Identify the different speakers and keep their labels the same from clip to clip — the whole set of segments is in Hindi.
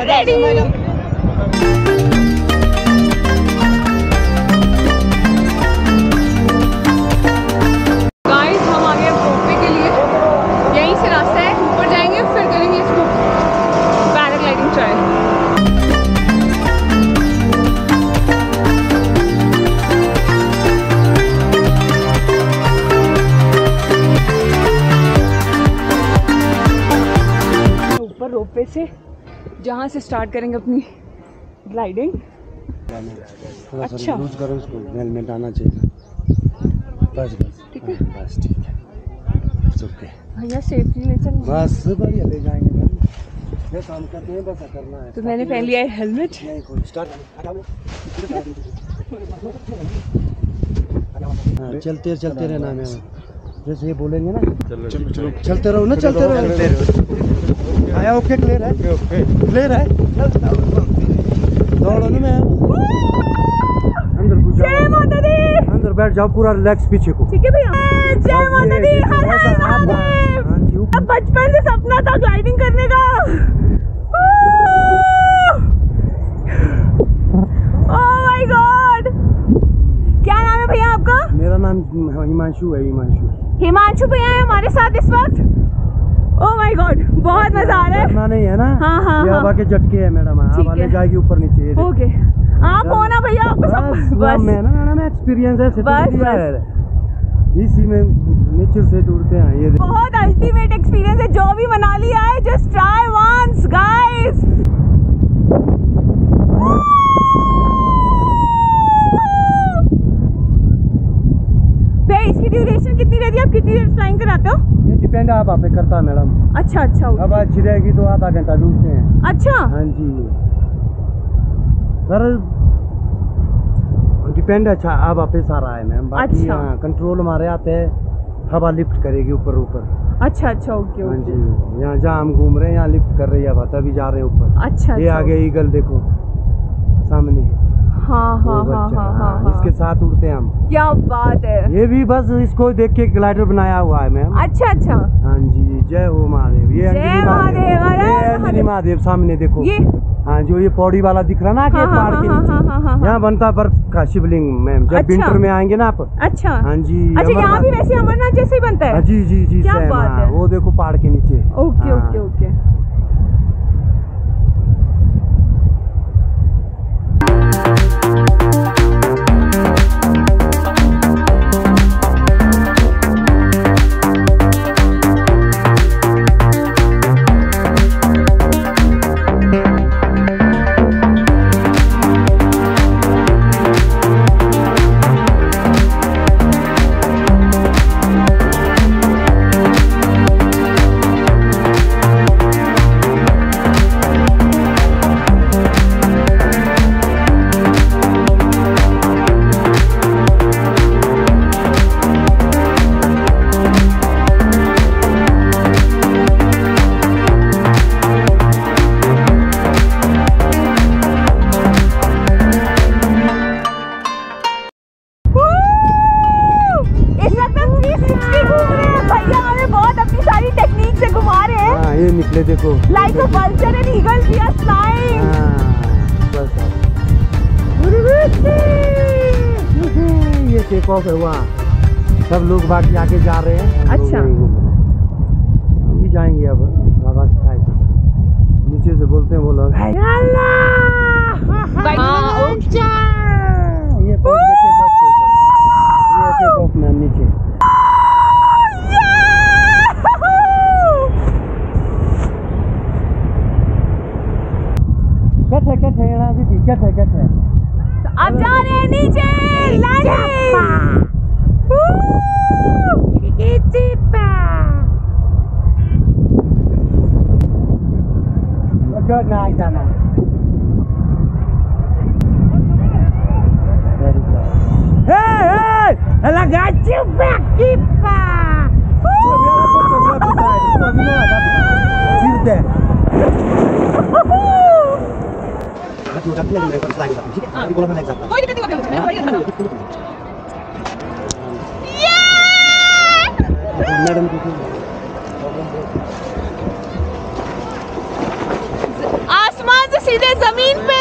Speaker 1: रेडी। गाइस हम आ गए रोपवे के लिए, यहीं से रास्ता है, ऊपर जाएंगे फिर करेंगे इसको पैराग्लाइडिंग ट्रायल। ऊपर रोपवे से जहाँ से स्टार्ट करेंगे अपनी ग्लाइडिंग। अच्छा
Speaker 2: लूज करो इसको, हेलमेट आना चाहिए। बस
Speaker 1: ठीक है,
Speaker 2: बस ठीक है, ओके
Speaker 1: भैया सेफ्टी ले चल।
Speaker 2: बस बढ़िया ले जाएंगे मैम, ये काम करते हैं, बस करना है।
Speaker 1: तो मैंने पहन लिया है हेलमेट।
Speaker 2: नहीं कोई स्टार्ट। हाँ, चलते चलते रहना है मैम, जैसे ये बोलेंगे ना चलते रहो ना, चलते रहो। आया ओके, क्लियर है, क्लियर है। दौड़ो ना मैम, अंदर घुस जाओ, अंदर बैठ जाओ, पूरा रिलैक्स पीछे को।
Speaker 1: ठीक है भैया। जय माता दी। बचपन से सपना था ग्लाइडिंग करने का। Oh my god. क्या नाम है भैया आपका?
Speaker 2: मेरा नाम हिमांशु है।
Speaker 1: हिमांशु भैया है हमारे साथ इस वक्त। ओह माय गॉड, बहुत मजा आ रहा है।
Speaker 2: डरना नहीं है ना।
Speaker 1: हाँ
Speaker 2: ये हवा के झटके है मैडम, हवा ले जाएगी ऊपर नीचे।
Speaker 1: ओके, आप हो ना भैया, आपको सब बस
Speaker 2: मैं ना मैडम एक्सपीरियंस है, इसी में नेचर से जुड़ते हैं। ये
Speaker 1: बहुत अल्टीमेट एक्सपीरियंस है। जो भी मनाली आए, जस्ट ट्राई वंस गाइस। भैया इसकी ड्यूरेशन कितनी रहती है? आप कितनी देर फ्लाइंग कराते हो?
Speaker 2: ये डिपेंड आप पे करता है मैडम।
Speaker 1: अच्छा अच्छा,
Speaker 2: अब अच्छी रहेगी तो आधा घंटा डूबते हैं।
Speaker 1: अच्छा
Speaker 2: हाँ जी सर, डिपेंड। अच्छा अब आप पे सारा है मैम, बाकी
Speaker 1: अच्छा।
Speaker 2: कंट्रोल हमारे आते हैं, हवा लिफ्ट करेगी ऊपर ऊपर।
Speaker 1: अच्छा अच्छा, ओके
Speaker 2: हाँ
Speaker 1: ओके।
Speaker 2: जी, यहाँ जहाँ हम घूम रहे हैं यहाँ लिफ्ट कर रही है हवा, तभी जा रहे हैं ऊपर।
Speaker 1: अच्छा,
Speaker 2: ये आगे ईगल देखो सामने।
Speaker 1: हाँ हाँ हाँ हाँ हाँ,
Speaker 2: इसके साथ उड़ते हैं हम।
Speaker 1: क्या बात है।
Speaker 2: ये भी बस इसको देख के ग्लाइडर बनाया हुआ है मैम।
Speaker 1: अच्छा अच्छा,
Speaker 2: हाँ जी, जय हो महादेव। ये अंजनी महादेव सामने देखो।
Speaker 1: ये
Speaker 2: हाँ, जो ये पौड़ी वाला दिख रहा ना,
Speaker 1: हाँ,
Speaker 2: पहाड़ के नीचे, यहाँ बनता बर्फ का शिवलिंग मैम। जब विंटर में आएंगे ना आप।
Speaker 1: अच्छा
Speaker 2: हाँ जी,
Speaker 1: अच्छा, यहाँ भी वैसे अमरनाथ जैसे ही बनता है।
Speaker 2: जी जी जी,
Speaker 1: क्या बात है।
Speaker 2: वो देखो पहाड़ के नीचे।
Speaker 1: Okay okay okay.
Speaker 2: ये निकले देखो,
Speaker 1: like a vulture and eagle we are flying.
Speaker 2: ये टेक ऑफ है वहाँ, सब लोग बाकी आगे जा रहे हैं।
Speaker 1: अच्छा,
Speaker 2: हम भी जाएंगे अब बाबा के नीचे से बोलते हैं वो लोग। ये टेक ऑफ में नीचे।
Speaker 1: अब जा रहे हैं नीचे। आसमान से सीधे जमीन पे।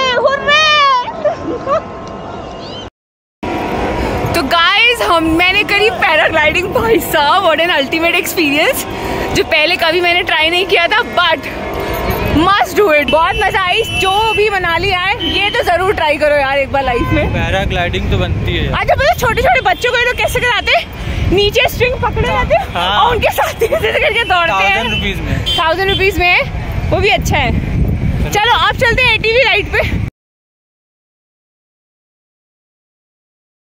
Speaker 1: तो गाइस मैंने करी पैराग्लाइडिंग। भाई साहब व्हाट एन अल्टीमेट एक्सपीरियंस, जो पहले कभी मैंने ट्राई नहीं किया था, बट मस्ट डू इट। बहुत मजा आई। जो भी मनाली आए ये तो जरूर ट्राई करो यार एक बार लाइफ में।
Speaker 3: पैराग्लाइडिंग तो बनती है।
Speaker 1: अच्छा पता छोटे छोटे बच्चों को ये लोग कैसे कराते हैं, नीचे स्ट्रिंग पकड़े जाते हैं और उनके साथ करके दौड़ते हैं। 1000 रुपीज में वो भी अच्छा है। चलो आप चलते हैं ATV राइड पे।